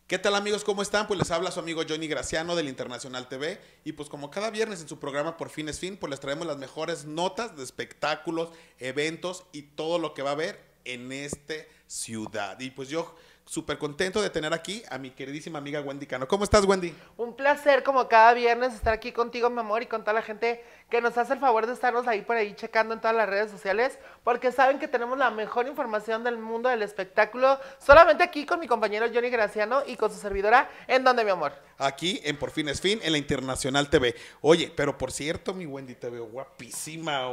¿Qué tal amigos? ¿Cómo están? Pues les habla su amigo Johnny Graciano del Internacional TV y pues como cada viernes en su programa Por Fin es Fin, pues les traemos las mejores notas de espectáculos, eventos y todo lo que va a haber en esta ciudad. Y pues yo súper contento de tener aquí a mi queridísima amiga Wendy Cano. ¿Cómo estás, Wendy? Un placer como cada viernes estar aquí contigo, mi amor, y con toda la gente que nos hace el favor de estarnos ahí por ahí checando en todas las redes sociales, porque saben que tenemos la mejor información del mundo del espectáculo, solamente aquí con mi compañero Johnny Graciano y con su servidora, ¿en dónde, mi amor? Aquí en Por Fin es Fin, en la Internacional TV. Oye, pero por cierto, mi Wendy, te veo guapísima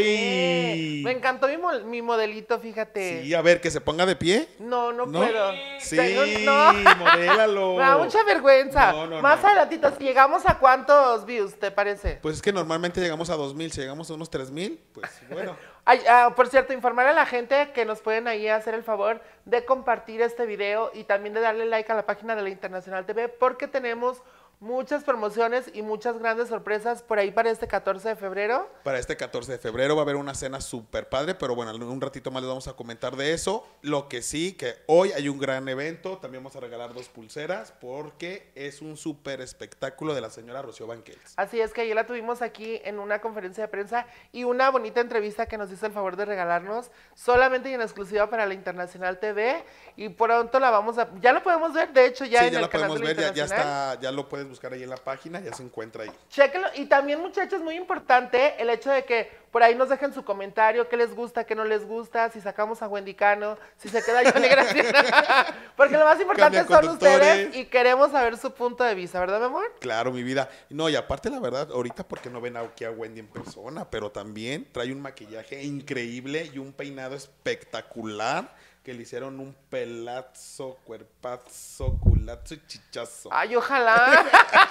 hoy. Me encantó mi modelito, fíjate. Sí, a ver, que se ponga de pie. No, no ¿No? puedo. Sí, No. modélalo. Me da mucha vergüenza. No, Más no. adelantito, si llegamos a cuántos views, ¿te parece? Pues es que normalmente llegamos a 2,000, si llegamos a unos 3,000, pues bueno. Ay, por cierto, informar a la gente que nos pueden ahí hacer el favor de compartir este video y también de darle like a la página de la Internacional TV porque tenemos muchas promociones y muchas grandes sorpresas por ahí para este 14 de febrero. Para este 14 de febrero va a haber una cena súper padre, pero bueno, en un ratito más les vamos a comentar de eso. Lo que sí, que hoy hay un gran evento, también vamos a regalar 2 pulseras porque es un súper espectáculo de la señora Rocío Banquels. Así es que ayer la tuvimos aquí en una conferencia de prensa y una bonita entrevista que nos hizo el favor de regalarnos solamente y en exclusiva para la Internacional TV y pronto la vamos a... Ya lo podemos ver, de hecho ya Sí, en ya el la canal podemos de la ver, ya Internacional. está, ya lo puedes buscar ahí en la página, ya se encuentra ahí. Chéquenlo. Y también, muchachos, muy importante el hecho de que por ahí nos dejen su comentario, qué les gusta, qué no les gusta, si sacamos a Wendy Cano, si se queda Johnny Graciano. Porque lo más importante Cambia son conductores. ustedes y queremos saber su punto de vista, ¿verdad, mi amor? Claro, mi vida. No, y aparte la verdad, ahorita porque no ven aquí a Wendy en persona, pero también trae un maquillaje increíble y un peinado espectacular que le hicieron un pelazo, cuerpazo, culazo y chichazo. Ay, ojalá.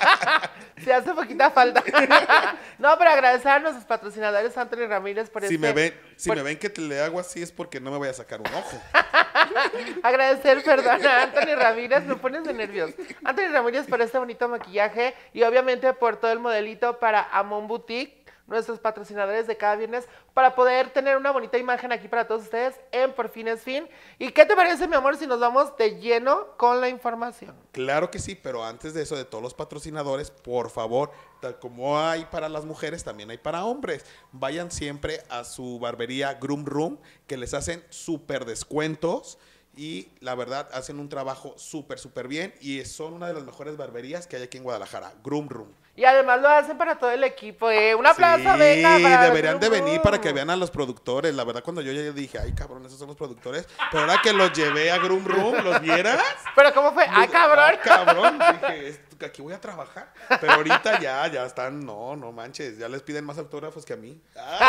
Se hace poquita falta. No, pero agradecer a nuestros patrocinadores, Anthony Ramírez, por Si me ven, por- me ven que te le hago así es porque no me voy a sacar un ojo. Agradecer, perdón, a Anthony Ramírez, me pones de nervios. Anthony Ramírez por este bonito maquillaje y obviamente por todo el modelito para Amon Boutique, nuestros patrocinadores de cada viernes, para poder tener una bonita imagen aquí para todos ustedes en Por Fin es Fin. ¿Y qué te parece, mi amor, si nos vamos de lleno con la información? Claro que sí, pero antes de eso, de todos los patrocinadores, por favor, tal como hay para las mujeres, también hay para hombres. Vayan siempre a su barbería Groom Room, que les hacen súper descuentos y la verdad hacen un trabajo súper bien y son una de las mejores barberías que hay aquí en Guadalajara, Groom Room. Y además lo hacen para todo el equipo, ¿eh? Un aplauso, Sí, venga, para deberían de Groom venir para que Room. vean a los productores. La verdad, cuando yo ya dije, ay, cabrón, esos son los productores. Pero ahora que los llevé a Groom Room, ¿los vieras? Pero ¿cómo fue? ¡Ay, cabrón! Ah, cabrón. Dije, aquí voy a trabajar. Pero ahorita ya están, no manches. Ya les piden más autógrafos que a mí.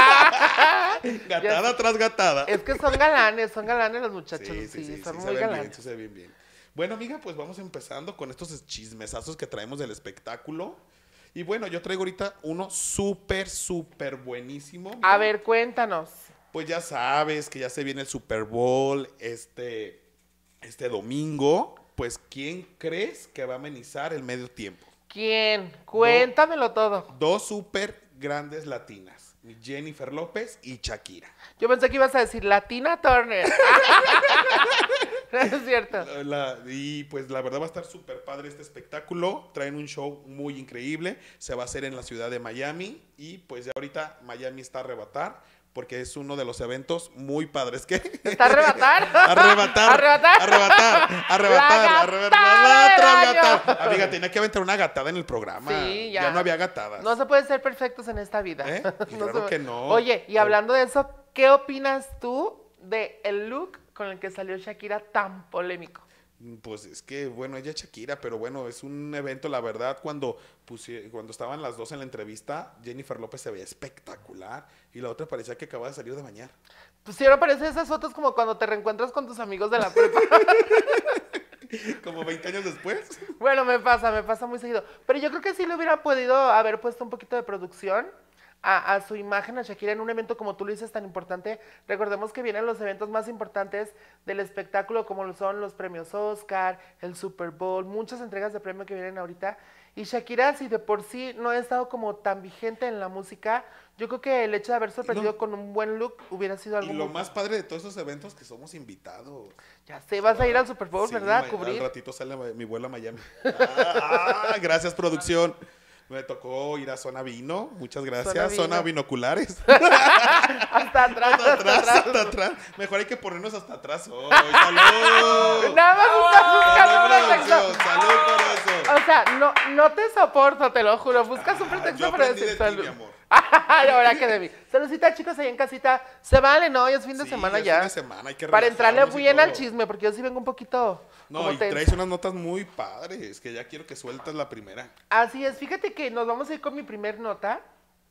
Gatada tras gatada. Es que son galanes los muchachos, sí, son se muy ven galanes. bien, se ven bien. Bueno, amiga, pues vamos empezando con estos chismesazos que traemos del espectáculo. Y bueno, yo traigo ahorita uno súper buenísimo. A Mira. ver, cuéntanos. Pues ya sabes que ya se viene el Super Bowl este domingo. Pues, ¿quién crees que va a amenizar el medio tiempo? ¿Quién? Cuéntamelo todo. 2 súper grandes latinas, Jennifer López y Shakira. Yo pensé que ibas a decir Latina Turner. No es cierto. Y pues la verdad va a estar súper padre este espectáculo. Traen un show muy increíble. Se va a hacer en la ciudad de Miami. Y pues ya ahorita Miami está a arrebatar. Porque es uno de los eventos muy padres. ¿Qué? ¿Está a arrebatar? Arrebatar. Arrebatar. Amiga, tenía que aventar una gatada en el programa. Sí, ya. No había gatadas. No se puede ser perfectos en esta vida. ¿Eh? No Claro se- que no. Oye, y hablando de eso, ¿qué opinas tú de el look con el que salió Shakira tan polémico? Pues es que, bueno, ella es Shakira, pero bueno, es un evento, la verdad, cuando estaban las dos en la entrevista, Jennifer López se veía espectacular y la otra parecía que acababa de salir de bañar. Pues sí, ahora parecen esas fotos como cuando te reencuentras con tus amigos de la prepa. Como 20 años después. Bueno, me pasa muy seguido. Pero yo creo que sí le hubiera podido haber puesto un poquito de producción a su imagen, a Shakira, en un evento como tú lo dices tan importante. Recordemos que vienen los eventos más importantes del espectáculo, como lo son los premios Oscar, el Super Bowl, muchas entregas de premio que vienen ahorita. Y Shakira, si de por sí no ha estado como tan vigente en la música, yo creo que el hecho de haber sorprendido No. con un buen look hubiera sido algo Y lo muy... más padre de todos esos eventos que somos invitados. Ya sé, vas a ir al Super Bowl, Sí, ¿verdad? A al cubrir. ratito sale mi vuelo a Miami. Gracias, producción. Me tocó ir a Zona Vino. Muchas gracias. Zona Zona Vino. Binoculares. Hasta atrás, Hasta atrás, hasta atrás. Mejor hay que ponernos hasta atrás hoy. ¡Salud! Nada más estás buscando un Salud, pretexto. producción. Salud por eso. O sea, no te soporto, te lo juro. Buscas un pretexto Yo para aprendí decir de ti, salud. mi amor. Ahora que de mí. Saludcita, chicos, ahí en casita. Se vale, ¿no? Hoy es fin de Sí, semana es ya. fin de semana, hay que Para entrarle relajarnos y bien al todo. chisme, porque yo sí vengo un poquito. No, como y tensa. traes unas notas muy padres, que ya quiero que sueltes la primera. Así es, fíjate que nos vamos a ir con mi primer nota.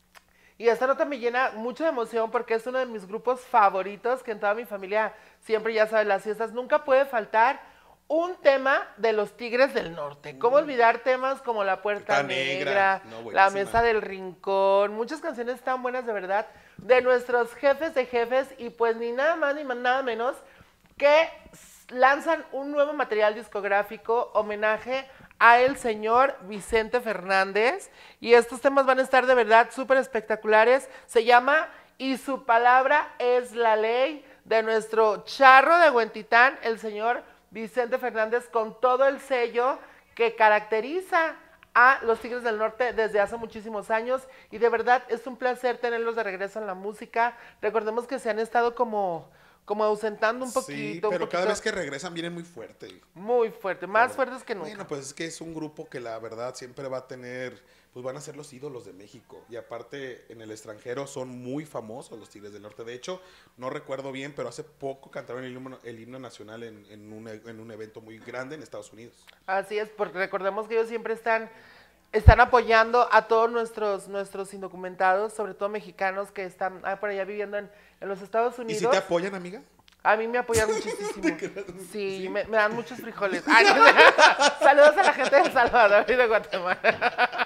Y esta nota me llena mucho de emoción porque es uno de mis grupos favoritos, que en toda mi familia siempre, ya sabes, las fiestas nunca puede faltar un tema de los Tigres del Norte. ¿Cómo olvidar temas como La Puerta Puerta Negra? Negra, No, La buenísima. Mesa del Rincón? Muchas canciones tan buenas de verdad de nuestros jefes de jefes y pues ni nada más ni nada menos que lanzan un nuevo material discográfico, homenaje a el señor Vicente Fernández, y estos temas van a estar de verdad súper espectaculares. Se llama Y su palabra es la ley, de nuestro charro de Huentitán, el señor Vicente Fernández, con todo el sello que caracteriza a los Tigres del Norte desde hace muchísimos años, y de verdad es un placer tenerlos de regreso en la música. Recordemos que se han estado como ausentando un poquito. Sí, un pero cada poquito, vez que regresan vienen muy fuerte. muy fuerte, más fuertes que nunca. Bueno, pues es que es un grupo que la verdad siempre va a tener, pues van a ser los ídolos de México. Y aparte en el extranjero son muy famosos los Tigres del Norte. De hecho, no recuerdo bien, pero hace poco cantaron el himno nacional en un evento muy grande en Estados Unidos. Así es, porque recordemos que ellos siempre están apoyando a todos nuestros indocumentados, sobre todo mexicanos que están por allá viviendo en los Estados ¿Y Unidos. si te apoyan, amiga? A mí me apoyan muchísimo. Sí, ¿Sí? me dan muchos frijoles. Ay, no. Saludos a la gente de El Salvador y de Guatemala.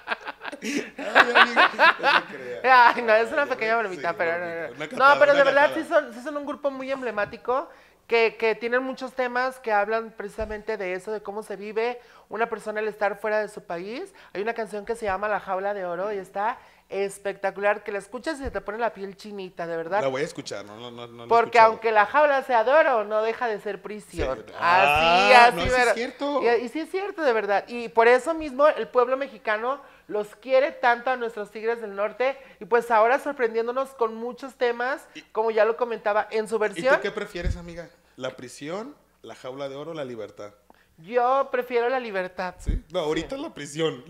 Ay, amiga, no se crea. Ay, no, es una Ay, pequeña sí, bromita, una pero bromita, no. una No, catada, pero de una verdad catada. sí son un grupo muy emblemático que tienen muchos temas que hablan precisamente de eso, de cómo se vive una persona al estar fuera de su país. Hay una canción que se llama La Jaula de Oro y está espectacular, que la escuchas y se te pone la piel chinita, de verdad. La voy a escuchar, no la he Porque escuchado. aunque la jaula sea de oro, no deja de ser prisión. Sí. Así, No, sí pero- es cierto. Y sí es cierto, de verdad. Y por eso mismo el pueblo mexicano los quiere tanto a nuestros Tigres del Norte. Y pues ahora sorprendiéndonos con muchos temas, como ya lo comentaba, en su ¿Y versión. tú qué prefieres, amiga? ¿La prisión, la jaula de oro o la libertad? Yo prefiero la libertad. ¿Sí? No, ahorita la prisión.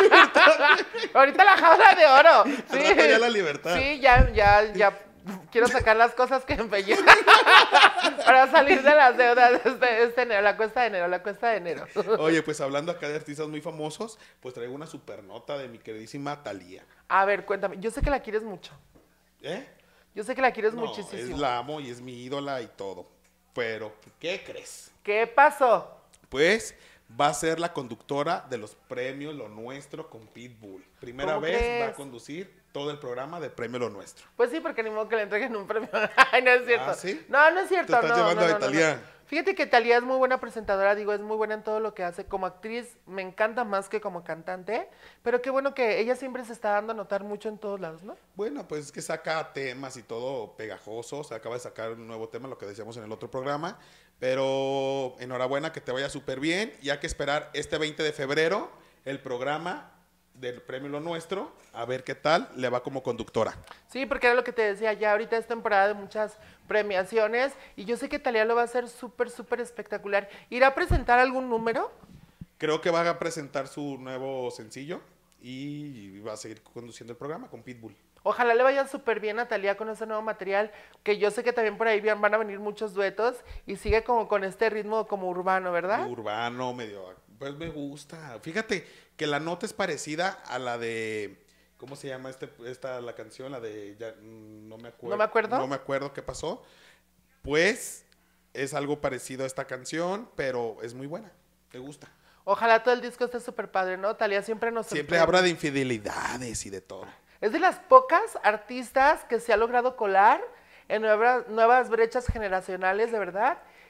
Ahorita la jaula de oro. Sí, Al rato ya la libertad. Sí, ya quiero sacar las cosas que empeñé para salir de las deudas este enero, la cuesta de enero. Oye, pues hablando acá de artistas muy famosos, pues traigo una super nota de mi queridísima Thalía. A ver, cuéntame. Yo sé que la quieres mucho. ¿Eh? Yo sé que la quieres No, muchísimo. la amo y es mi ídola y todo. Pero, ¿qué crees? ¿Qué pasó? Pues va a ser la conductora de los premios Lo Nuestro con Pitbull. Primera ¿Cómo vez crees? va a conducir todo el programa de Premio Lo Nuestro. Pues sí, porque ni modo que le entreguen un premio. Ay, no es cierto. ¿Ah, sí? No, no es cierto. Te estás no, llevando no, a no, no, Thalía. no. Fíjate que Thalía es muy buena presentadora, digo, es muy buena en todo lo que hace. Como actriz me encanta más que como cantante, pero qué bueno que ella siempre se está dando a notar mucho en todos lados, ¿no? Bueno, pues es que saca temas y todo pegajosos. Acaba de sacar un nuevo tema, lo que decíamos en el otro programa. Pero enhorabuena, que te vaya súper bien. Y hay que esperar este 20 de febrero el programa del Premio Lo Nuestro. A ver qué tal le va como conductora. Sí, porque era lo que te decía, ya ahorita es temporada de muchas premiaciones y yo sé que Thalía lo va a hacer súper, súper espectacular. ¿Irá a presentar algún número? Creo que va a presentar su nuevo sencillo y va a seguir conduciendo el programa con Pitbull. Ojalá le vaya súper bien a Thalía con ese nuevo material, que yo sé que también por ahí van a venir muchos duetos y sigue como con este ritmo como urbano, ¿verdad? Urbano, medio... Pues me gusta. Fíjate que la nota es parecida a la de... ¿Cómo se llama la canción? La de... no me acuerdo. ¿No me acuerdo? No me acuerdo qué pasó. Pues es algo parecido a esta canción, pero es muy buena. ¿Te gusta? Ojalá todo el disco esté súper padre, ¿no? Thalía siempre nos Siempre sorprende. habla de infidelidades y de todo. Es de las pocas artistas que se ha logrado colar en nuevas brechas generacionales, de verdad.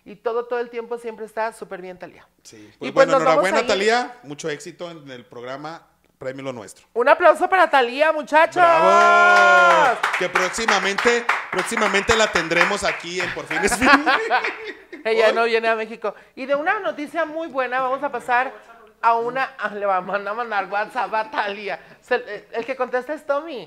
y todo el tiempo siempre está súper bien, Thalía. Sí. Y Pues bueno, nos vamos enhorabuena, a ir. Talía. Mucho éxito en el programa Premio Lo Nuestro. Un aplauso para Thalía, muchachos. ¡Bravo! Que próximamente la tendremos aquí en Por Fin es Fin. Ella no viene a México. Y de una noticia muy buena, vamos a pasar a una... le vamos a mandar WhatsApp a Thalía. El que contesta es Tommy.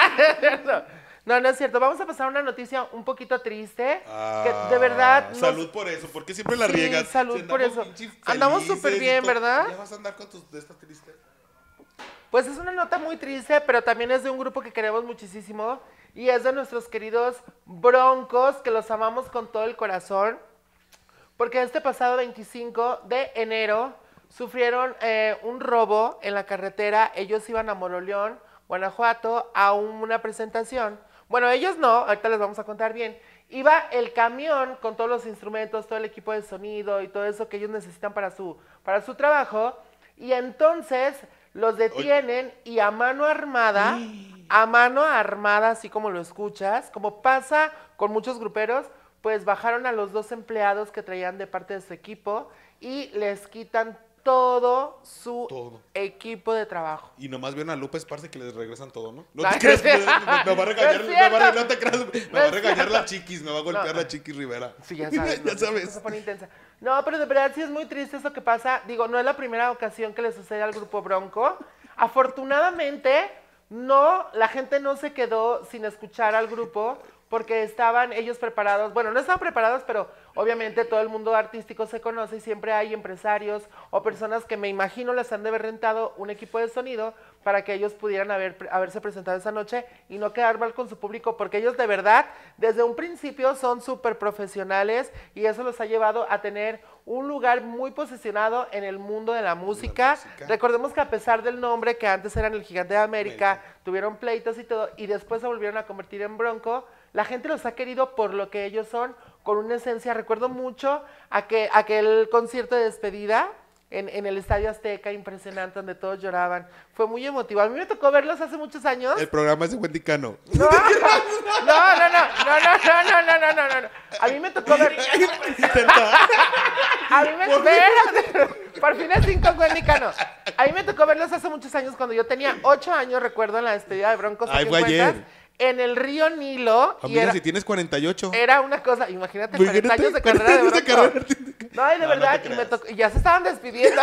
No es cierto. Vamos a pasar a una noticia un poquito triste. Que de verdad... Salud por eso. ¿Por qué siempre la Sí, riegas? salud Si por andamos eso. pinches Andamos felices súper y bien, todo. ¿verdad? Ya vas a andar con tus de estas tristes. Pues es una nota muy triste, pero también es de un grupo que queremos muchísimo. Y es de nuestros queridos Broncos, que los amamos con todo el corazón. Porque este pasado 25 de enero sufrieron un robo en la carretera. Ellos iban a Moroleón, Guanajuato, a una presentación. Bueno, ellos no, ahorita les vamos a contar bien. Iba el camión con todos los instrumentos, todo el equipo de sonido y todo eso que ellos necesitan para su trabajo. Y entonces los detienen y a mano armada, así como lo escuchas, como pasa con muchos gruperos, pues bajaron a los 2 empleados que traían de parte de su equipo y les quitan todo su equipo de trabajo. Y nomás vieron a Lupe Esparce que les regresan todo, ¿no? No Ay, te creas, no es me va a regañar, cierto. no te creas, me va a regañar la Chiquis, me va a golpear la Chiquis Rivera. Sí, ya sabes. Ya sabes. Se pone intensa. No, pero de verdad sí es muy triste eso que pasa. Digo, no es la primera ocasión que le sucede al grupo Bronco. Afortunadamente, la gente no se quedó sin escuchar al grupo porque estaban ellos preparados. Bueno, no estaban preparados, pero obviamente todo el mundo artístico se conoce y siempre hay empresarios o personas que me imagino les han de haber rentado un equipo de sonido para que ellos pudieran haberse presentado esa noche y no quedar mal con su público, porque ellos de verdad desde un principio son súper profesionales y eso los ha llevado a tener un lugar muy posicionado en el mundo de la música. Recordemos que a pesar del nombre, que antes eran el Gigante de América, tuvieron pleitos y todo, y después se volvieron a convertir en Bronco, la gente los ha querido por lo que ellos son, con una esencia. Recuerdo mucho aquel concierto de despedida en el Estadio Azteca, impresionante, donde todos lloraban. Fue muy emotivo. A mí me tocó verlos hace muchos años. El programa es de Wendy Cano. No. A mí me tocó ver... A mí me... Por fin es 5 Wendy Cano. A mí me tocó verlos hace muchos años, cuando yo tenía 8 años, recuerdo, en la despedida de Broncos. Ay, fue ayer. En el río Nilo. Amiga, si tienes 48. Era una cosa, imagínate, 40 años de carrera de Bronco. No, y de verdad, y ya se estaban despidiendo.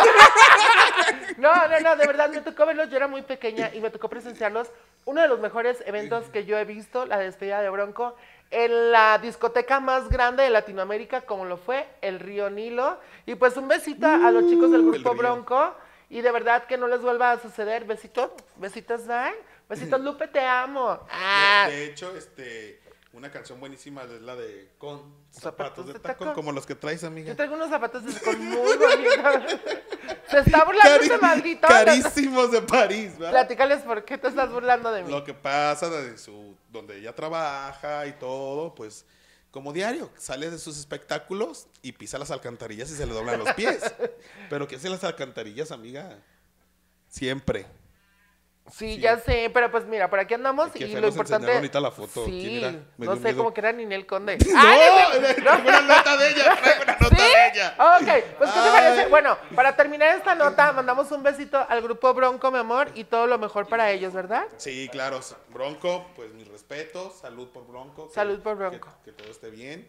No, de verdad, me tocó verlos, yo era muy pequeña y me tocó presenciarlos. Uno de los mejores eventos que yo he visto, la despedida de Bronco, en la discoteca más grande de Latinoamérica, como lo fue el Río Nilo. Y pues un besito a los chicos del grupo Bronco. Y de verdad que no les vuelva a suceder. Besitos, Zay. Besitos, Lupe, te amo. De hecho, una canción buenísima es la de Con zapatos de tacón, tacón, como los que traes, amiga. Yo traigo unos zapatos de tacón muy bonitos. Se está burlando ese maldito. Carísimos de París, ¿verdad? Platícales por qué te estás burlando de mí. Lo que pasa donde ella trabaja y todo, pues como diario, sale de sus espectáculos y pisa las alcantarillas y se le doblan los pies. Pero ¿qué hacen las alcantarillas, amiga? Siempre. Sí, ya sé, pero pues mira, por aquí andamos Qué y feo lo nos importante... enseñaron ahorita la foto. Sí, ¿Quién era? Me no dio sé, miedo. como que era Ninel Conde. Traigo una nota de ella, traigo una nota de ella. Ok, pues ¿qué te parece? Bueno, para terminar esta nota, mandamos un besito al grupo Bronco, mi amor, y todo lo mejor para ellos, ¿verdad? Sí, claro. Bronco, pues mis respetos. Salud por Bronco. Salud por Bronco. Que todo esté bien.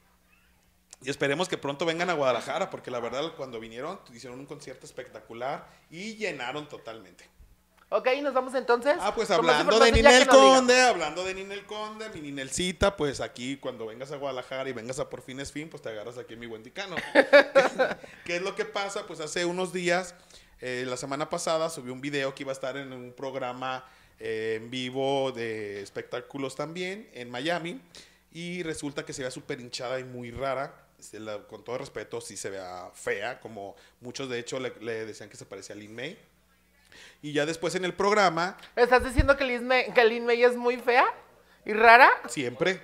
Y esperemos que pronto vengan a Guadalajara, porque la verdad, cuando vinieron, hicieron un concierto espectacular y llenaron totalmente. Ok, nos vamos entonces. Pues Con más hablando de información, Ninel Conde, mi Ninelcita, pues aquí cuando vengas a Guadalajara y vengas a Por Fin es Fin, pues te agarras aquí en mi Wendy Cano. ¿Qué es lo que pasa? Pues hace unos días, la semana pasada, subí un video que iba a estar en un programa en vivo de espectáculos también en Miami, y resulta que se vea súper hinchada y muy rara. Con todo respeto, sí se vea fea, como muchos de hecho le decían que se parecía a Lin May. Y ya después en el programa... ¿Estás diciendo que Lin May es muy fea y rara? Siempre.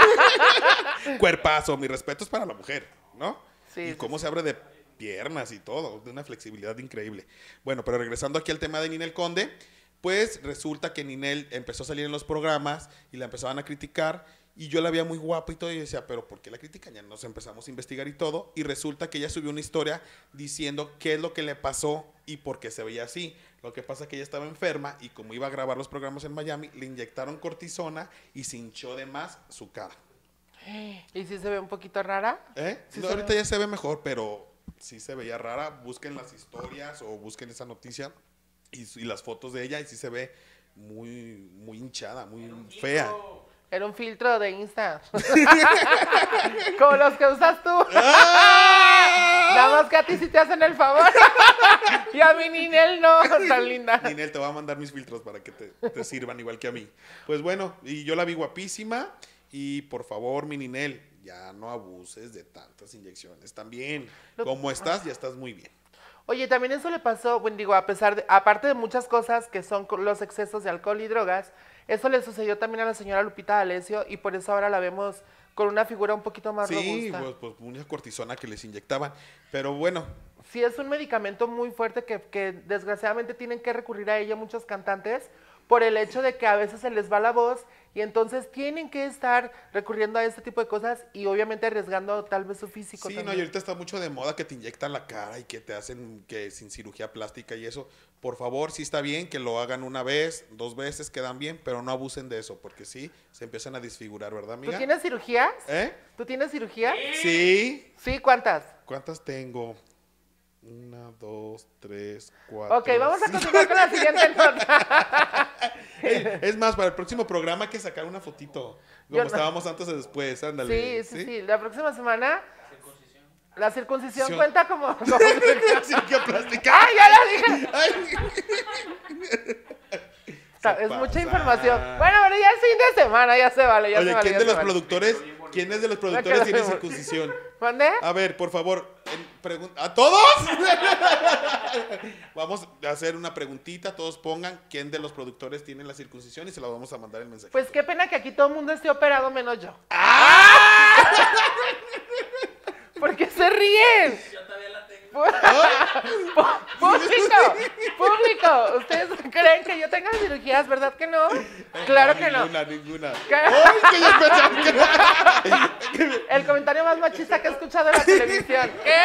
Cuerpazo, mi respeto es para la mujer, ¿no? Sí. Y cómo se abre de piernas y todo, de una flexibilidad increíble. Bueno, pero regresando aquí al tema de Ninel Conde, pues resulta que Ninel empezó a salir en los programas y la empezaban a criticar. Y yo la veía muy guapa y todo, y decía, pero ¿por qué la critican? Ya nos empezamos a investigar y todo, y resulta que ella subió una historia diciendo qué es lo que le pasó y por qué se veía así. Lo que pasa es que ella estaba enferma y como iba a grabar los programas en Miami, le inyectaron cortisona y se hinchó de más su cara. ¿Y si se ve un poquito rara? Sí, no, ahorita ya se ve mejor, pero sí se veía rara. Busquen las historias o busquen esa noticia y las fotos de ella y sí se ve muy, muy hinchada, muy fea. Era un filtro de Insta. Como los que usas tú. ¡Ah! Nada más que a ti sí te hacen el favor. Y a mi Ninel no, tan linda. Ninel, te voy a mandar mis filtros para que te sirvan igual que a mí. Pues bueno, y yo la vi guapísima. Y por favor, mi Ninel, ya no abuses de tantas inyecciones. También, como estás, ya estás muy bien. Oye, también eso le pasó, bueno, digo, aparte de muchas cosas que son los excesos de alcohol y drogas, eso le sucedió también a la señora Lupita D'Alessio y por eso ahora la vemos con una figura un poquito más robusta. Sí, pues mucha cortisona que les inyectaban. Pero bueno. Sí, es un medicamento muy fuerte que desgraciadamente tienen que recurrir a ello muchos cantantes por el hecho de que a veces se les va la voz y entonces tienen que estar recurriendo a este tipo de cosas y obviamente arriesgando tal vez su físico. Sí, también. no, y ahorita está mucho de moda que te inyectan la cara y que te hacen que sin cirugía plástica y eso. Por favor, sí está bien que lo hagan una vez, 2 veces, quedan bien, pero no abusen de eso, porque sí, se empiezan a desfigurar, ¿verdad, amiga? ¿Tú tienes cirugías? ¿Eh? ¿Tú tienes cirugías? Sí. Sí, ¿cuántas? ¿Cuántas tengo? 1, 2, 3, 4. Ok, vamos a continuar con la siguiente nota. Es más, para el próximo programa hay que sacar una fotito. Como estábamos antes o después, ándale. Sí. La próxima semana. La circuncisión Sí. cuenta como Cirugía plástica. ¡Ay, ya la dije! Ay. Es mucha información. Bueno, pero ya es fin de semana, ya se vale, ya Oye, se vale. ¿quién de los productores? ¿Quién es de los productores tiene circuncisión? ¿Mande? A ver, por favor, ¿a todos? Vamos a hacer una preguntita, todos pongan quién de los productores tiene la circuncisión y se la vamos a mandar el mensaje. Pues qué pena que aquí todo el mundo esté operado menos yo. ¿Por qué se ríen? Yo todavía la tengo. Público, ¿ustedes creen que yo tenga cirugías, verdad que no? Claro que no. Ninguna. ¡Ay, que yo pensaba que... El comentario más machista que he escuchado en la televisión. ¿Qué?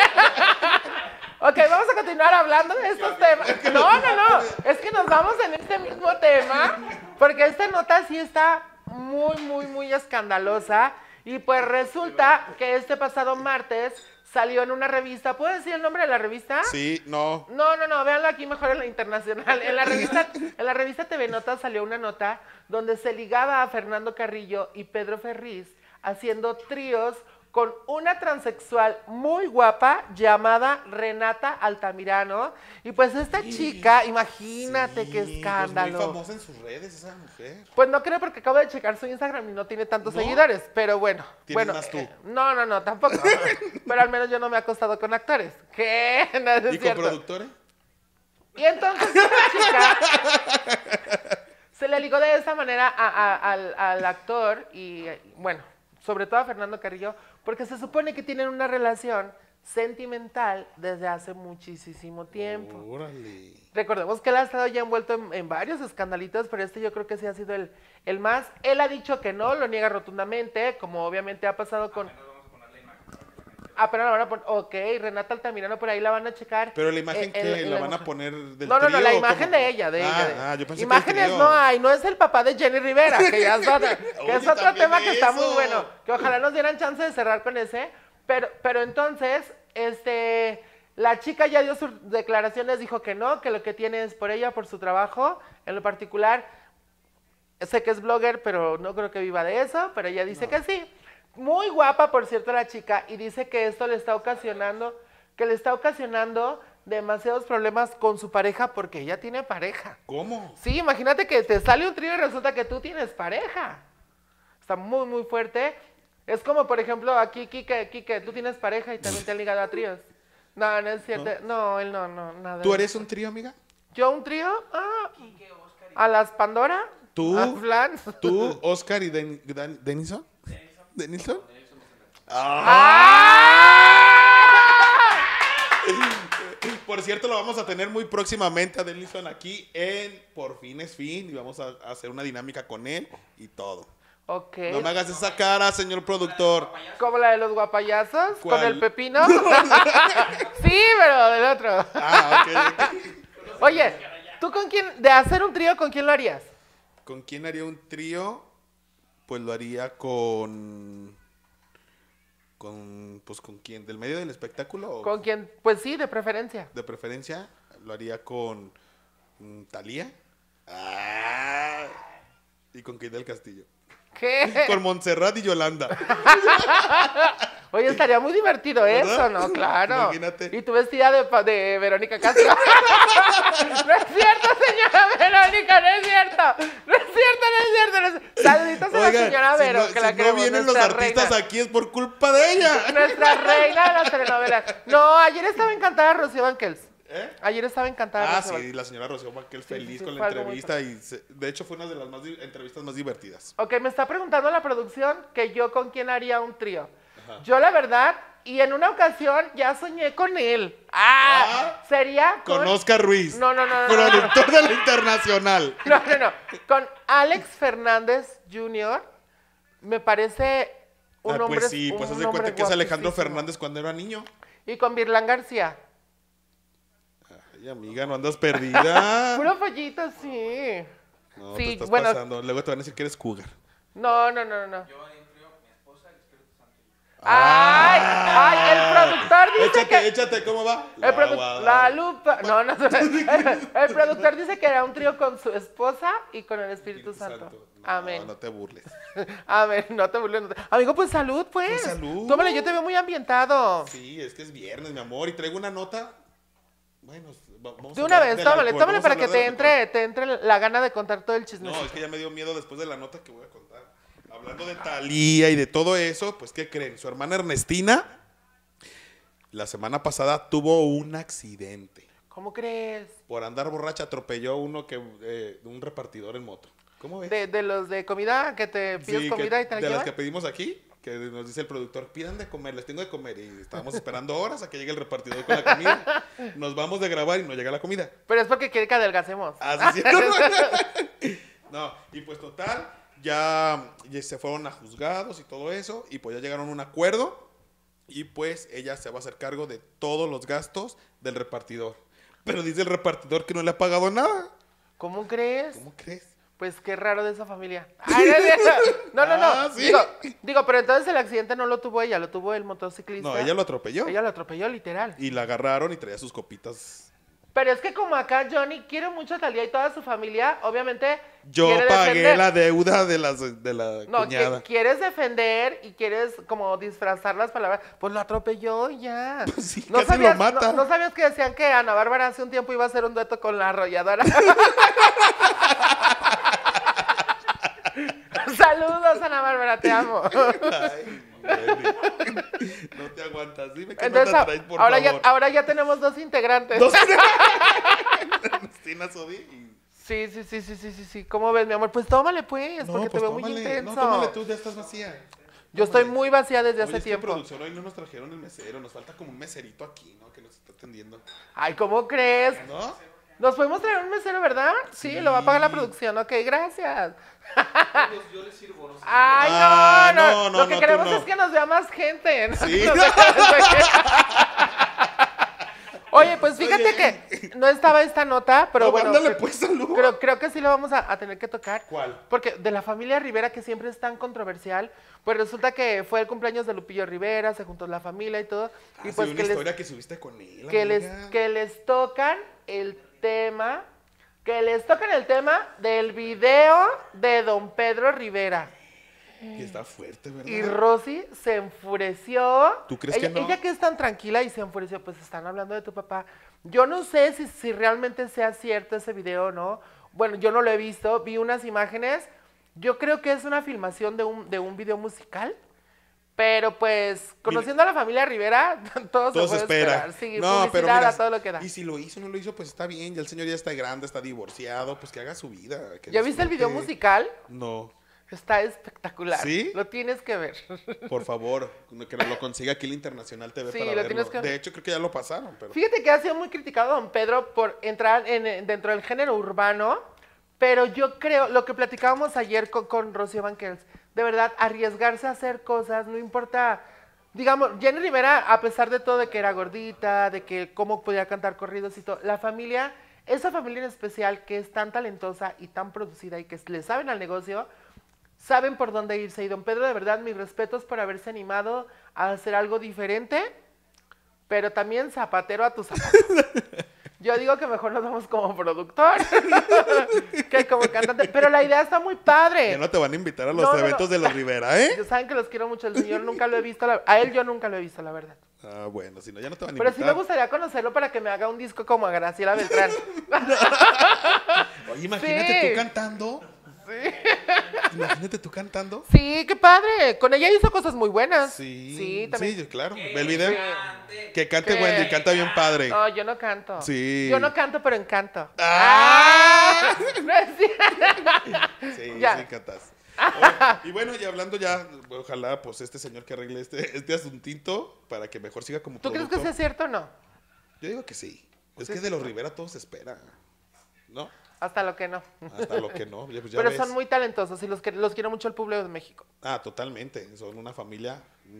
Ok, vamos a continuar hablando de estos temas. No. Es que nos vamos en este mismo tema, porque esta nota sí está muy escandalosa. Y pues resulta que este pasado martes salió en una revista. ¿Puedo decir el nombre de la revista? Sí, no. No, véanlo aquí mejor en la internacional. En la revista TV Notas salió una nota donde se ligaba a Fernando Carrillo y Pedro Ferriz haciendo tríos con una transexual muy guapa llamada Renata Altamirano. Y pues esta chica, imagínate qué escándalo. Pues muy famosa en sus redes esa mujer. Pues no creo porque acabo de checar su Instagram y no tiene tantos ¿No? seguidores, pero bueno. ¿Tienes bueno, más tú? No, tampoco. Pero al menos yo no me he acostado con actores. ¿Qué? No, es ¿Y con cierto. productores? Y entonces esta chica se le ligó de esa manera al actor y, bueno, sobre todo a Fernando Carrillo, porque se supone que tienen una relación sentimental desde hace muchísimo tiempo. Órale. Recordemos que él ha estado ya envuelto en varios escandalitos, pero este yo creo que sí ha sido el más. Él ha dicho que no, lo niega rotundamente, como obviamente ha pasado con... pero ahora ok, Renata Altamirano por ahí la van a checar. Pero la imagen que la van a poner del No, trío, la ¿o imagen cómo? de ella, de ella. yo pensé que Imágenes el trío. no hay, no es el papá de Jenny Rivera, que ya es otro, que es Oye, otro también tema que está muy eso. bueno, que ojalá nos dieran chance de cerrar con ese, pero entonces, la chica ya dio sus declaraciones, dijo que no, que lo que tiene es por ella, por su trabajo, en lo particular, sé que es blogger, pero no creo que viva de eso, pero ella dice que sí. Muy guapa, por cierto, la chica, y dice que esto le está ocasionando demasiados problemas con su pareja porque ella tiene pareja. ¿Cómo? Sí, imagínate que te sale un trío y resulta que tú tienes pareja. Está muy fuerte. Es como, por ejemplo, aquí, Kike, tú tienes pareja y también te han ligado a tríos. No es cierto. No, él no, nada. ¿Tú eres un trío, amiga? ¿Yo un trío? ¿A las Pandora? ¿Tú? ¿A Flan? ¿Tú, Oscar y Denison? ¿Denison? Por cierto, lo vamos a tener muy próximamente a Denison aquí en Por Fin es Fin y vamos a hacer una dinámica con él y todo. Ok. No me hagas esa cara, señor productor. ¿Como la de los guapayazos? ¿Con ¿Cuál? el pepino? Sí, pero del otro. Ah, ok. Oye, ¿tú con quién, de hacer un trío, con quién lo harías? ¿Con quién haría un trío? Pues lo haría pues con quién, del medio del espectáculo o ¿Con quién? Pues sí, de preferencia. de preferencia lo haría con Thalía. Ah, y con Kate del Castillo. ¿Qué? Con Montserrat y Yolanda. Oye, estaría muy divertido eso, ¿Verdad? ¿no? Claro. Imagínate. Y tú vestida de Verónica Castro. No es cierto, señora Verónica, no es cierto. No es cierto, no es cierto. No es cierto. Saluditos a la Oigan, señora si Vero, no, que si la no queremos, vienen los nuestra artistas reina. aquí es por culpa de ella. Nuestra reina de las telenovelas. No, ayer estaba encantada Rocío Banquels. ¿Eh? Ayer estaba encantada Ah, Rocío sí, Banquels. la señora Rocío Banquel Sí, feliz sí, con fue la algo muy entrevista y de hecho fue una de las entrevistas más divertidas. Ok, me está preguntando la producción que yo con quién haría un trío. Ajá. Yo la verdad, y en una ocasión ya soñé con él. Sería Con Oscar Ruiz. No. Productor de la Internacional. No. Con Alex Fernández Jr. Me parece un hombre. Pues sí, pues haz de cuenta que es Alejandro Fernández cuando era niño. Y con Virlán García. Ay, amiga, no andas perdida. Puro pollito, sí. No, Sí, te estás bueno. pasando. Luego te van a decir que eres cougar. No. Ay, el productor dice que. Échate, ¿cómo va? La lupa. No. El productor dice que era un trío con su esposa y con el Espíritu Santo. No, Amén. no te burles. Amén, no te burles. Amigo, pues salud, pues. Pues, salud. Tómale, yo te veo muy ambientado. Sí, es que es viernes, mi amor, y traigo una nota. Bueno, vamos De a una hablar vez, del tómale, alcohol, tómale vamos a para que hablar del alcohol. te entre la gana de contar todo el chisme. No, es que ya me dio miedo después de la nota que voy a contar. Hablando de Thalía y de todo eso, pues ¿qué creen? Su hermana Ernestina la semana pasada tuvo un accidente. ¿Cómo crees? Por andar borracha atropelló un repartidor en moto. ¿Cómo ves? De los de comida, que te pides Sí, comida y te la de las llevan. que pedimos aquí, que nos dice el productor, pidan de comer, les tengo de comer. Y estábamos esperando horas a que llegue el repartidor con la comida. Nos vamos de grabar y no llega la comida. Pero es porque quiere que adelgacemos. Así es. No, y pues total, ya se fueron a juzgados y todo eso, y pues ya llegaron a un acuerdo, y pues ella se va a hacer cargo de todos los gastos del repartidor. Pero dice el repartidor que no le ha pagado nada. ¿Cómo crees? ¿Cómo crees? Pues qué raro de esa familia. Ay, no. Ah, ¿sí? Digo, pero entonces el accidente no lo tuvo ella, lo tuvo el motociclista. No, ella lo atropelló. Ella lo atropelló, literal. Y la agarraron y traía sus copitas. Pero es que como acá Johnny quiere mucho a Thalía y toda su familia, obviamente Yo quiere pagué defender. la deuda de la No, cuñada. quieres defender y quieres como disfrazar las palabras. Pues lo atropelló y ya. Pues sí, casi lo mata. No sabías que decían que Ana Bárbara hace un tiempo iba a hacer un dueto con la arrolladora. Saludos, Ana Bárbara, te amo. Ay, Nelly. No te aguantas. Dime que Entonces, no te traes, por ahora favor. ahora ya tenemos dos integrantes. Ernestina Sodi y... Sí. ¿Cómo ves, mi amor? Pues tómale, pues, porque te veo muy intenso. No, tómale tú, ya estás vacía. Yo estoy Tómale. muy vacía desde Oye, hace es que tiempo. producción hoy no nos trajeron el mesero, nos falta como un meserito aquí, ¿no? Que nos está atendiendo. Ay, ¿cómo crees? ¿No? Nos podemos traer un mesero, ¿verdad? Sí, lo va a pagar la producción. Ok, gracias. Yo les sirvo, no sé. Ay, Ah, no. no, Lo que tú queremos no. es que nos vea más gente. ¿no? Sí. Oye, pues fíjate Oye. que no estaba esta nota, pero No, bueno. mándale, pues, salud. Creo que sí lo vamos a tener que tocar. ¿Cuál? Porque de la familia Rivera, que siempre es tan controversial, pues resulta que fue el cumpleaños de Lupillo Rivera, se juntó la familia y todo. Ah, y sí, pues una que historia que subiste con él, que amiga. les tocan el tema, del video de don Pedro Rivera. Que está fuerte, ¿verdad? Y Rosy se enfureció. ¿Tú crees que no? Ella que es tan tranquila y se enfureció, pues están hablando de tu papá. Yo no sé si realmente sea cierto ese video o no. Bueno, yo no lo he visto, vi unas imágenes. Yo creo que es una filmación de un video musical. Pero pues, conociendo a la familia Rivera, todo Todo se se puede espera. esperar. Sí, No, pero publicidad mira, a todo lo que da. y si lo hizo o no lo hizo, pues está bien. Ya el señor ya está grande, está divorciado, pues que haga su vida. Que ¿Ya viste el video disfrute. musical? No. Está espectacular. ¿Sí? Lo tienes que ver. Por favor, que nos lo consiga aquí el Internacional TV Sí, para lo verlo. tienes que- De hecho, creo que ya lo pasaron, pero... Fíjate que ha sido muy criticado don Pedro por entrar dentro del género urbano, pero yo creo, lo que platicábamos ayer con Rocío Banquels, de verdad, arriesgarse a hacer cosas, no importa. Digamos, Jenny Rivera, a pesar de todo, de que era gordita, de que cómo podía cantar corridos y todo, la familia, esa familia en especial que es tan talentosa y tan producida y que le saben al negocio, saben por dónde irse. Y don Pedro, de verdad, mis respetos por haberse animado a hacer algo diferente, pero también zapatero a tus zapatos. Yo digo que mejor nos vamos como productor que como cantante, pero la idea está muy padre. Ya no te van a invitar a los eventos de los Rivera, ¿eh? Ya saben que los quiero mucho, el señor nunca lo he visto, a él yo nunca lo he visto, la verdad. Ah, bueno, si no, ya no te van a Pero invitar. sí me gustaría conocerlo para que me haga un disco como a Graciela Beltrán. Oye, imagínate Sí. tú cantando. Sí. Imagínate tú cantando. Sí, qué padre. Con ella hizo cosas muy buenas. Sí, también. sí, claro. Ve el video. Cante. Que cante ¿Qué? Wendy, canta bien padre. No, yo no canto. Sí. Yo no canto, pero encanto. ¡Ah! No es cierto. Sí, Ya. sí cantas. Y bueno, y hablando ya, ojalá pues este señor que arregle este asuntito para que mejor siga como ¿Tú crees que productor. sea cierto o no? Yo digo que sí. Es Sí, que de los Rivera todo se espera. ¿No? Hasta lo que no. Hasta lo que no. Pues ya Pero ves. son muy talentosos y los quiero mucho el público de México. Ah, totalmente. Son una familia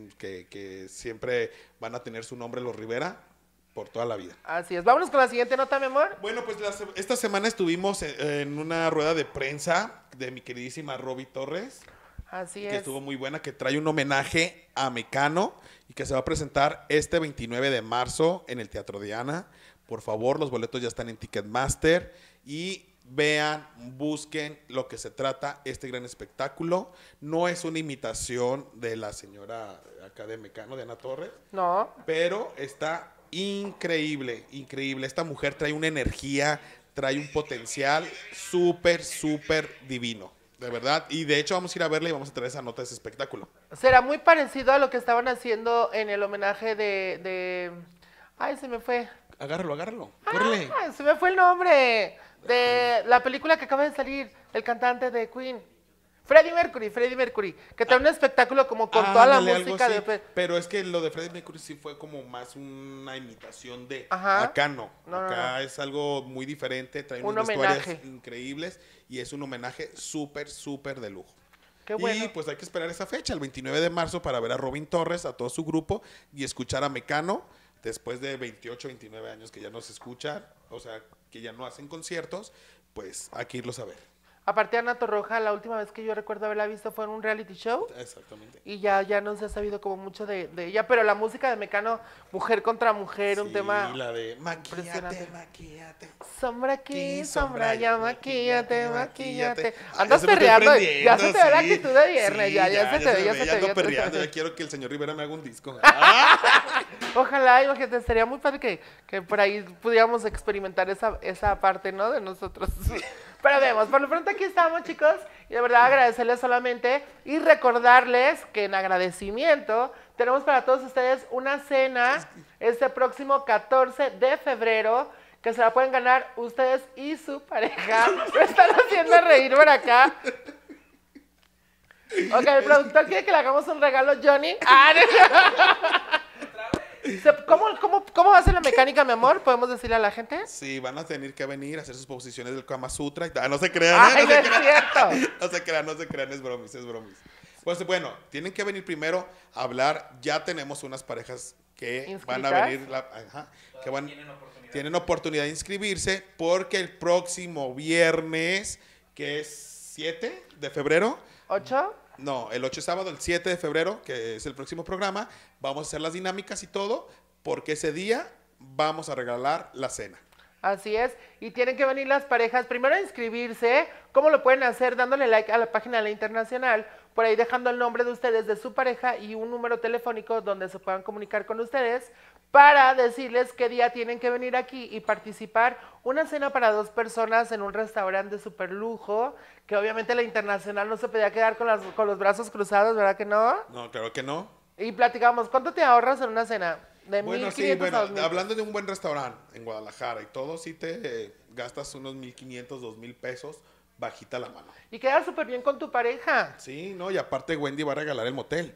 que siempre van a tener su nombre los Rivera por toda la vida. Así es. Vámonos con la siguiente nota, mi amor. Bueno, pues esta semana estuvimos en una rueda de prensa de mi queridísima Roby Torres, Así que es. estuvo muy buena, que trae un homenaje a Mecano y que se va a presentar este 29 de marzo en el Teatro Diana. Por favor, los boletos ya están en Ticketmaster y vean, busquen lo que se trata este gran espectáculo. No es una imitación de la señora acá de Mecano, de Ana Torres, No. pero está increíble, increíble. Esta mujer trae una energía, trae un potencial súper, súper divino, de verdad. Y de hecho vamos a ir a verla y vamos a traer esa nota de ese espectáculo. Será muy parecido a lo que estaban haciendo en el homenaje de... Ay, se me fue. Agárralo, agárralo, córrele. Ah, se me fue el nombre de la película que acaba de salir, el cantante de Queen. Freddie Mercury, que trae un espectáculo como con toda la Ándale, algo música así. de... Pero es que lo de Freddie Mercury sí fue como más una imitación de... Ajá. Acá no. No, no, Acá no. es algo muy diferente, trae Un unos vestuarios homenaje. increíbles y es un homenaje súper, súper de lujo. Qué bueno. Y pues hay que esperar esa fecha, el 29 de marzo, para ver a Robin Torres, a todo su grupo y escuchar a Mecano, después de 28, 29 años que ya no se escuchan, o sea, que ya no hacen conciertos, pues hay que irlos a ver. Aparte, Ana Torroja, la última vez que yo recuerdo haberla visto fue en un reality show. Exactamente. Y ya no se ha sabido como mucho de ella, pero la música de Mecano, mujer contra mujer, un Sí, tema la de maquillate, impresionante. maquillate. Sombra aquí, Aquí, sombra allá, maquillate, maquillate. Ay, Andas ya se me estoy perreando, ya prendiendo, se te ve la sí. actitud de viernes, Sí, ya se te ve, ya se te ando ve. perreando, ya quiero que el señor Rivera me haga un disco. Ojalá, imagínate, estaría muy padre que por ahí pudiéramos experimentar esa parte, ¿no? De nosotros. Pero vemos, por lo pronto aquí estamos, chicos, y de verdad agradecerles solamente y recordarles que en agradecimiento tenemos para todos ustedes una cena este próximo 14 de febrero, que se la pueden ganar ustedes y su pareja. Me están haciendo reír por acá. Ok, el productor quiere que le hagamos un regalo, Johnny. Ah, no. ¿Cómo va a ser la mecánica, mi amor? ¿Podemos decirle a la gente? Sí, van a tener que venir a hacer sus posiciones del Kama Sutra. No se crean, Ay, no se no es crean. cierto. No se crean, es bromis, es bromis. Pues bueno, tienen que venir primero a hablar. Ya tenemos unas parejas que van a ¿Inscritas? venir, que tienen oportunidad de inscribirse porque el próximo viernes, que es 7 de febrero, ¿8? no, el 8 es sábado, el 7 de febrero, que es el próximo programa, vamos a hacer las dinámicas y todo, porque ese día vamos a regalar la cena. Así es, y tienen que venir las parejas primero a inscribirse. ¿Cómo lo pueden hacer? Dándole like a la página de la Internacional, por ahí dejando el nombre de ustedes, de su pareja y un número telefónico donde se puedan comunicar con ustedes para decirles qué día tienen que venir aquí y participar. Una cena para 2 personas en un restaurante de super lujo, que obviamente la Internacional no se podía quedar con los brazos cruzados, ¿verdad que no? No, claro que no. Y platicamos, ¿cuánto te ahorras en una cena? De Bueno, 1,500 sí, bueno, a 2,000. hablando de un buen restaurante en Guadalajara y todo, sí te gastas unos 1,500, 2,000 pesos, bajita la mano. Y queda súper bien con tu pareja. Sí, no, y aparte Wendy va a regalar el motel.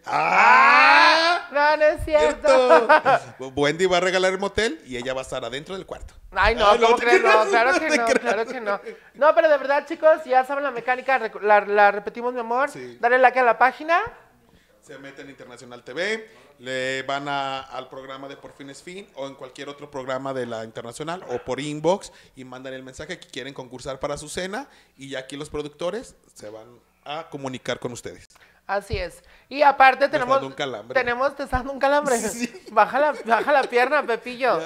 No, no es cierto. Wendy va a regalar el motel y ella va a estar adentro del cuarto. Ay, no, Ay, no, ¿cómo te crees? No, creas, claro no que te no, creas. claro que no. No, pero de verdad, chicos, ya saben la mecánica, la repetimos, mi amor. Sí. Dale like a la página. Se meten en Internacional TV, le van al programa de Por Fin es Fin o en cualquier otro programa de la Internacional o por inbox y mandan el mensaje que quieren concursar para su cena y ya aquí los productores se van a comunicar con ustedes. Así es. Y aparte tenemos... dando un calambre. Te está dando un calambre. Sí. Baja la pierna, Pepillo.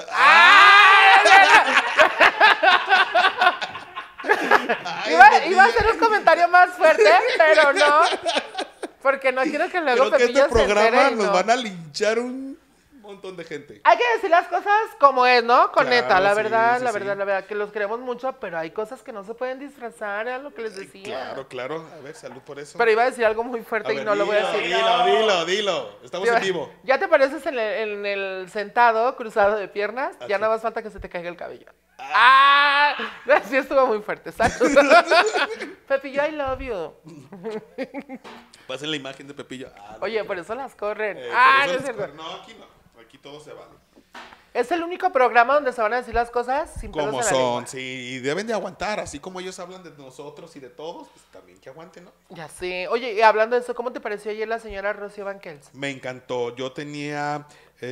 Iba a hacer un comentario más fuerte, pero no. Porque no quiero que luego Creo que Pepillo este se entere programa y nos no. van a linchar un montón de gente. Hay que decir las cosas como es, ¿no? Con Claro, neta, la sí, verdad, sí, la sí. verdad, la verdad, que los queremos mucho, pero hay cosas que no se pueden disfrazar, era lo que les decía. Claro, claro. A ver, salud por eso. Pero iba a decir algo muy A fuerte y ver, no lo voy a decir. Dilo. Estamos en vivo. Ya te pareces en el sentado, cruzado de piernas, ya Así. nada más falta que se te caiga el cabello. ¡Ah! Sí estuvo muy fuerte, salud. Pepillo, I love you. Pasen la imagen de Pepillo. Oye, por eso las corren. Por Ah, eso no es les- cierto. no, aquí no. Aquí todo se vale. Es el único programa donde se van a decir las cosas sin pelos Como en la son, lengua. sí. Y deben de aguantar. Así como ellos hablan de nosotros y de todos, pues también que aguanten, ¿no? Ya sé. Oye, y hablando de eso, ¿cómo te pareció ayer la señora Rocío Banquels? Me encantó. Yo tenía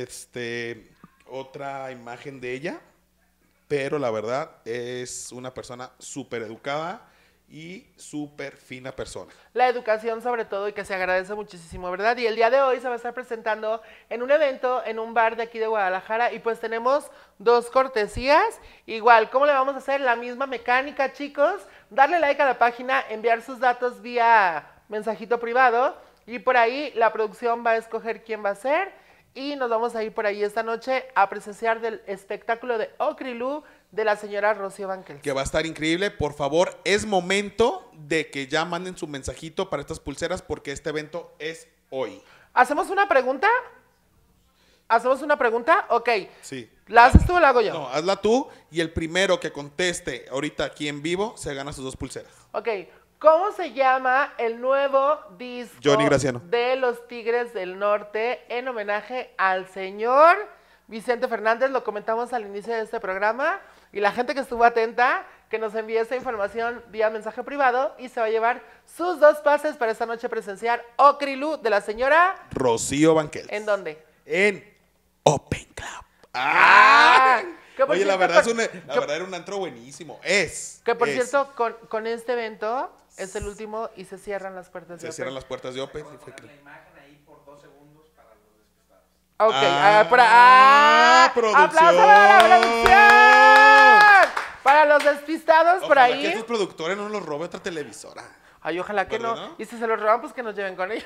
otra imagen de ella, pero la verdad es una persona súper educada y súper fina persona. La educación sobre todo y que se agradece muchísimo, ¿verdad? Y el día de hoy se va a estar presentando en un evento en un bar de aquí de Guadalajara y pues tenemos 2 cortesías. Igual, ¿cómo le vamos a hacer? La misma mecánica, chicos. Darle like a la página, enviar sus datos vía mensajito privado y por ahí la producción va a escoger quién va a ser y nos vamos a ir por ahí esta noche a presenciar del espectáculo de Okrilú de la señora Rocío Banquels. Que va a estar increíble. Por favor, es momento de que ya manden su mensajito para estas pulseras porque este evento es hoy. ¿Hacemos una pregunta? ¿Hacemos una pregunta? Ok. Sí. ¿La haces tú o la hago yo? No, hazla tú y el primero que conteste ahorita aquí en vivo se gana sus 2 pulseras. Ok. ¿Cómo se llama el nuevo disco Johnny Graciano. de los Tigres del Norte en homenaje al señor Vicente Fernández? Lo comentamos al inicio de este programa y la gente que estuvo atenta, que nos envíe esa información vía mensaje privado y se va a llevar sus 2 pases para esta noche presenciar Okrilú de la señora. Rocío Banquels. ¿En dónde? En Open Club. Ah, que por Oye, la cierto, verdad era un antro buenísimo. Que por es. cierto, con este evento es el último y se cierran las puertas de Se Open. cierran las puertas de Open. y fue La que- imagen ahí por 2 segundos para los despistados. Ok, producción. ¡aplauso para la producción! Para los despistados por Ojalá ahí. que estos productores no los robe otra televisora. Ay, ojalá que ¿Verdad, no. no? Y si se los roban, pues que nos lleven con ellos.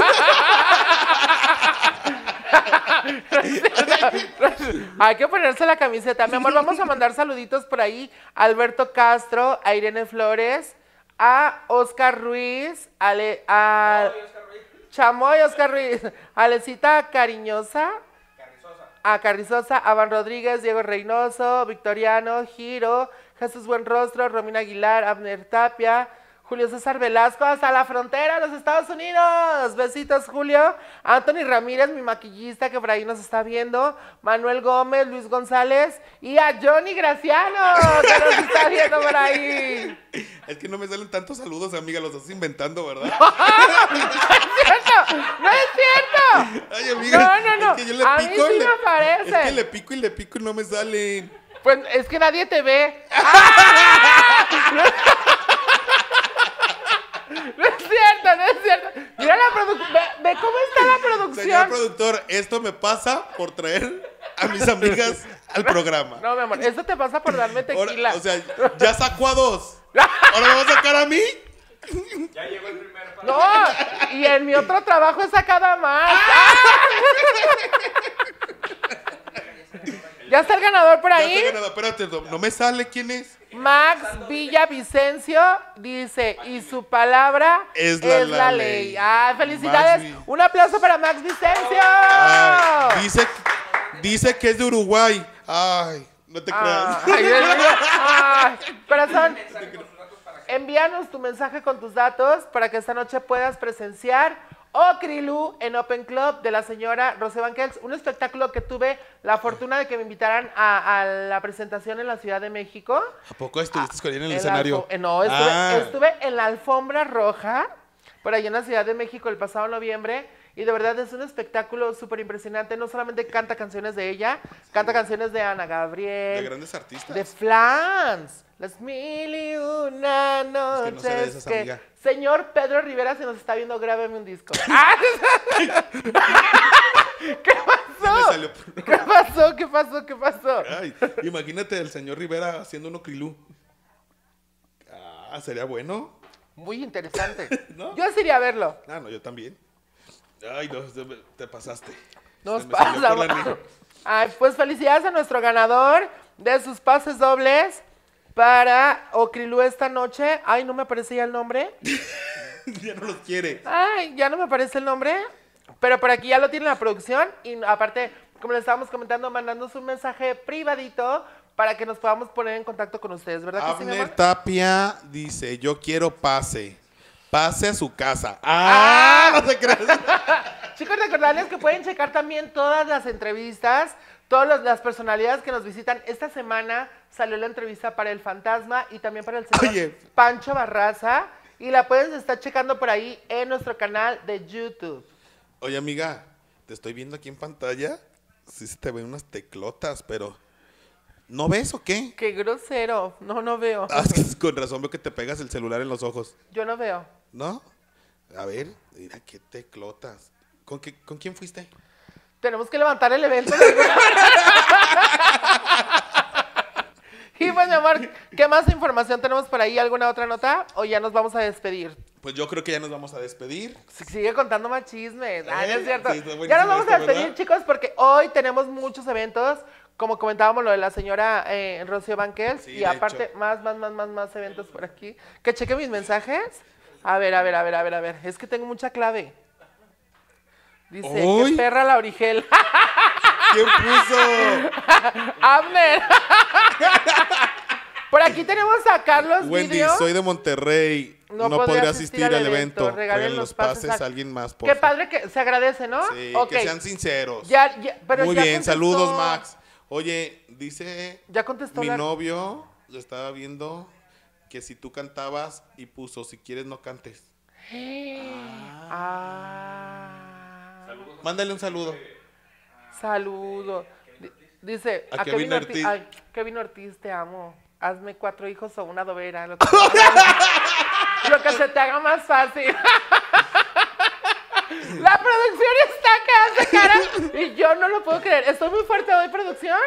Hay que ponerse la camiseta. Mi amor, vamos a mandar saluditos por ahí a Alberto Castro, a Irene Flores, a Oscar Ruiz, a Chamoy Oscar Ruiz, a Alecita Cariñosa, a Carrizosa, a Van Rodríguez, Diego Reynoso, Victoriano, Giro, Jesús Buenrostro, Romina Aguilar, Abner Tapia, Julio César Velasco, hasta la frontera de los Estados Unidos. Besitos, Julio. Anthony Ramírez, mi maquillista que por ahí nos está viendo. Manuel Gómez, Luis González y a Johnny Graciano, que nos está viendo por ahí. Es que no me salen tantos saludos, amiga. Los estás inventando, ¿verdad? ¡No es cierto! Ay, amiga. No. Es que yo le A mí pico. sí y me aparece. Es que le pico y no me salen. Pues es que nadie te ve. No es cierto. Mira la producción. Ve cómo está la Señor producción. productor, esto me pasa por traer a mis amigas al programa. No, mi amor, eso te pasa por darme tequila. Ahora, o sea, ya sacó a 2. ¿Ahora me va a sacar a mí? Ya llegó el primer para. No, y en mi otro trabajo he sacado más. ¿Ya está el ganador por Ya ahí? está ganado. Espérate, no me sale quién es. Max Villavicencio dice, y su palabra Es es la la ley. ley. ¡Ah, felicidades! Max Vi- Un aplauso para Max Vicencio. Ay, dice que es de Uruguay. Ay, no te creas. Ay, Dios mío. Ay, corazón, envíanos tu mensaje con tus datos para que esta noche puedas presenciar Okrilu en Open Club de la señora Rocío Banquels, un espectáculo que tuve la fortuna de que me invitaran a la presentación en la Ciudad de México. ¿A poco estuviste con ella en el En la escenario? no, estuve en la alfombra roja, por allá en la Ciudad de México el pasado noviembre, y de verdad es un espectáculo súper impresionante. No solamente canta canciones de ella, canta canciones de Ana Gabriel, De grandes artistas. de Flans, las mil y una noches. no sé de esas, amiga. Señor Pedro Rivera, se nos está viendo, grábeme un disco. ¿Qué pasó? ¿Qué pasó? ¿Qué pasó? ¿Qué pasó? Ay, imagínate el señor Rivera haciendo un Okrilu. Sería bueno. Muy interesante. ¿No? Yo sí iría a verlo. No, yo también. Ay, no, te pasaste. Nos Se me salió por la pasa. niña. Ay, pues felicidades a nuestro ganador de sus pases dobles para Okrilu esta noche. Ay, no me aparece ya el nombre. Ya no los quiere. Ay, ya no me aparece el nombre. Pero por aquí ya lo tiene la producción. Y aparte, como le estábamos comentando, mandándonos un mensaje privadito para que nos podamos poner en contacto con ustedes, ¿verdad que sí, mi Abner amor? Tapia dice, yo quiero pase. Pase a su casa. No se creas. Chicos, recordarles que pueden checar también todas las entrevistas, todas las personalidades que nos visitan. Esta semana salió la entrevista para el Fantasma y también para el señor Oye. Pancho Barraza. Y la puedes estar checando por ahí en nuestro canal de YouTube. Oye, amiga, te estoy viendo aquí en pantalla. Sí se te ven unas teclotas, pero... ¿No ves o qué? Qué grosero. No, no veo. Es que con razón veo que te pegas el celular en los ojos. Yo no veo. ¿No? A ver, mira qué teclotas. ¿Con quién fuiste? Tenemos que levantar el evento. De alguna Y pues, mi amor, ¿qué más información tenemos por ahí? ¿Alguna otra nota? ¿O ya nos vamos a despedir? Pues yo creo que ya nos vamos a despedir. Sigue contando más chismes. No es cierto. Sí, está buenísimo Ya nos vamos a esto, despedir, ¿verdad? chicos, porque hoy tenemos muchos eventos. Como comentábamos lo de la señora Rocío Banquels. Sí, Y de aparte, hecho. más eventos por aquí. Que cheque mis mensajes. A ver. Es que tengo mucha clave. Dice, ¡Uy! qué perra la origel. ¿Quién puso? Abner. Por aquí tenemos a Carlos Wendy, Video. soy de Monterrey. No podré asistir al evento. Regalen Regalen los pases a alguien más, por Qué favor. padre que se agradece, ¿no? Sí, Ok. que sean sinceros. Pero Muy ya bien, contestó. saludos, Max. Oye, dice Ya contestó mi la- novio, lo estaba viendo, que si tú cantabas y puso, si quieres no cantes. Mándale un saludo. Saludo. Dice, A Kevin Ortiz. Ay, Kevin Ortiz, te amo. Hazme 4 hijos o una dovera. Lo que se te haga más fácil. La producción está que hace cara y yo no lo puedo creer. ¿Estoy muy fuerte hoy, producción?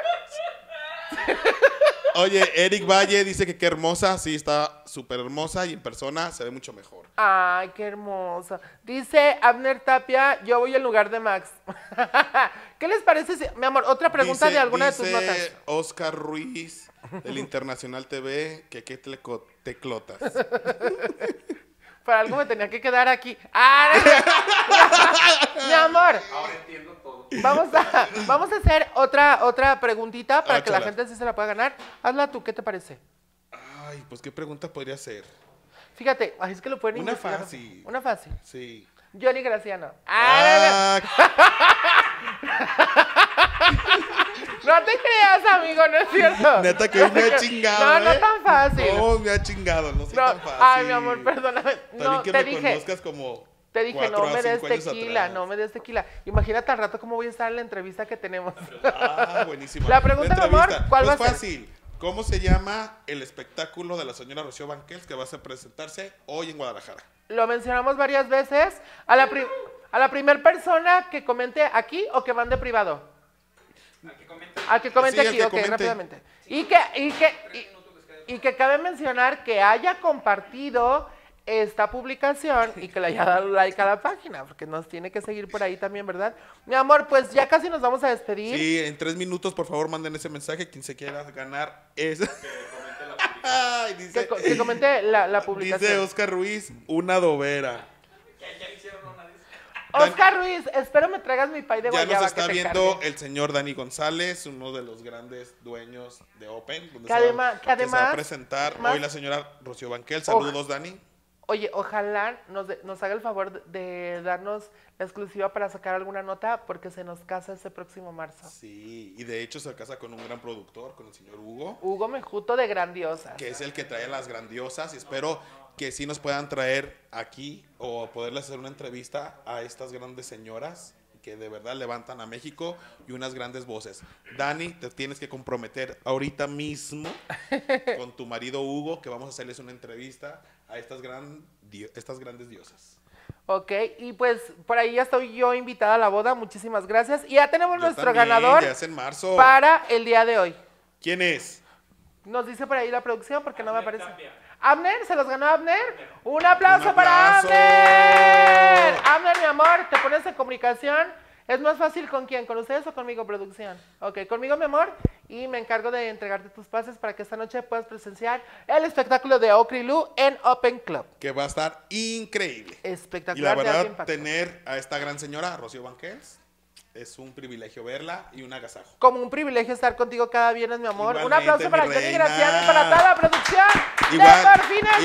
Oye, Eric Valle dice que qué hermosa, sí, está súper hermosa y en persona se ve mucho mejor. Ay, qué hermosa. Dice Abner Tapia, yo voy en lugar de Max. ¿Qué les parece? Mi amor, otra pregunta de alguna de tus notas. Dice Oscar Ruiz, del Internacional TV, que qué teclotas. Para algo me tenía que quedar aquí. Mi amor. Ahora entiendo todo. Vamos a hacer otra preguntita para que la Échala. gente sí se la pueda ganar. Hazla tú, ¿qué te parece? Ay, pues qué pregunta podría ser. Fíjate, es que lo pueden Una investigar. fácil. Una fácil. Sí. Johnny Graciano. No te creas, amigo, no es cierto. Neta que hoy me ha chingado. No tan fácil. No, me ha chingado, no soy No, tan fácil. ay, mi amor, perdóname. También No, que te me dije. conozcas como Te dije, 4 no a me des 5 años tequila, atrás. no me des tequila. Imagínate al rato cómo voy a estar en la entrevista que tenemos. Buenísimo. La pregunta, mi amor, entrevista. ¿cuál Pues va a ser? fácil. ¿Cómo se llama el espectáculo de la señora Rocío Banquels que va a presentarse hoy en Guadalajara? Lo mencionamos varias veces. A la primera persona que comente aquí o que mande privado. Al que comente Sí, al aquí, que ok, comente. rápidamente. Y que cabe mencionar que haya compartido esta publicación y que le haya dado like a la página, porque nos tiene que seguir por ahí también, ¿verdad? Mi amor, pues ya casi nos vamos a despedir. Sí, en 3 minutos, por favor, manden ese mensaje. Quien se quiera ganar es... Ay, dice, Que comente la publicación. dice Oscar Ruiz, una dovera. Oscar Ruiz, espero me traigas mi pay de Ya guayaba. nos está que te viendo encargue. el señor Dani González, uno de los grandes dueños de Open, donde Que se va a además, presentar más- hoy la señora Rocío Banquel. Saludos, Dani. Oye, ojalá nos haga el favor de darnos la exclusiva para sacar alguna nota, porque se nos casa este próximo marzo. Sí, y de hecho se casa con un gran productor, con el señor Hugo. Hugo Mejuto de Grandiosas. Que es el que trae las Grandiosas, y espero que sí nos puedan traer aquí o poderles hacer una entrevista a estas grandes señoras que de verdad levantan a México y unas grandes voces. Dani, te tienes que comprometer ahorita mismo con tu marido Hugo, que vamos a hacerles una entrevista a estas grandes diosas. Ok, y pues por ahí ya estoy yo invitada a la boda, muchísimas gracias. Y ya tenemos Yo nuestro también, ganador ya es en marzo. para el día de hoy. ¿Quién es? Nos dice por ahí la producción porque no me Abner aparece. Tapia. Abner, ¿se los ganó Abner? Un aplauso, Un para aplauso. Abner. Abner, mi amor, te pones en comunicación. ¿Es más fácil con quién? ¿Con ustedes o conmigo, producción? Ok, conmigo, mi amor. Y me encargo de entregarte tus pases para que esta noche puedas presenciar el espectáculo de Okrilu en Open Club. Que va a estar increíble. Y la Espectacular. de alto verdad, impacto. tener a esta gran señora, Rocío Banquels, es un privilegio verla y un agasajo. Como un privilegio estar contigo cada viernes, mi amor. Un Igualmente, aplauso para mi Johnny reina. Graciano y para toda la producción. Igual- de Por Fin es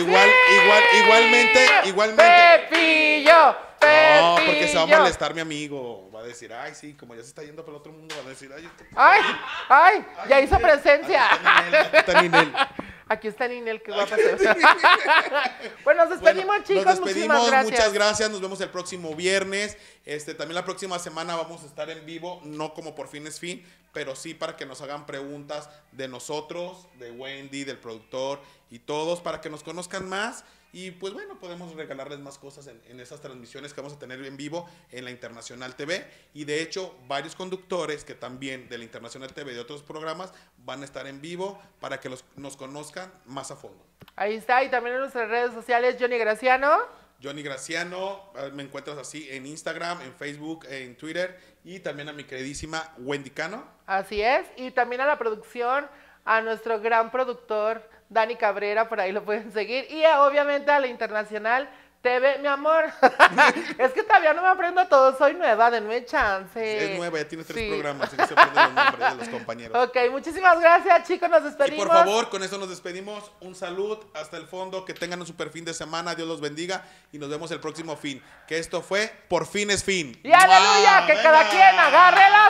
Fin. igualmente. Pepillo. No, porque se va a Pepillo. molestar mi amigo. Va a decir, ay, sí, como ya se está yendo para el otro mundo, va a decir, ay, Ay, ya hizo presencia. aquí está Ninel. Aquí está Ninel, qué guapa se ve. Bueno, nos despedimos, Bueno, chicos. nos despedimos, Muchísimas gracias. muchas gracias. Nos vemos el próximo viernes. También la próxima semana vamos a estar en vivo, no como Por Fin es Fin, pero sí para que nos hagan preguntas de nosotros, de Wendy, del productor y todos, para que nos conozcan más. Y pues bueno, podemos regalarles más cosas en esas transmisiones que vamos a tener en vivo en la Internacional TV. Y de hecho, varios conductores que también de la Internacional TV, de otros programas, van a estar en vivo para que nos conozcan más a fondo. Ahí está, y también en nuestras redes sociales, Johnny Graciano. Johnny Graciano, me encuentras así en Instagram, en Facebook, en Twitter, y también a mi queridísima Wendy Cano. Así es, y también a la producción, a nuestro gran productor Dani Cabrera, por ahí lo pueden seguir, y obviamente a la Internacional TV, mi amor. Es que todavía no me aprendo todo, soy nueva, denme chance. Es nueva, ya tiene 3 Sí. programas, y no se aprende los nombres de los compañeros. Ok, muchísimas gracias, chicos, nos Y despedimos. por favor, con eso nos despedimos. Un salud hasta el fondo, que tengan un super fin de semana, Dios los bendiga, y nos vemos el próximo fin. Que esto fue Por Fin es Fin. Y aleluya, que cada Venga. quien agarre la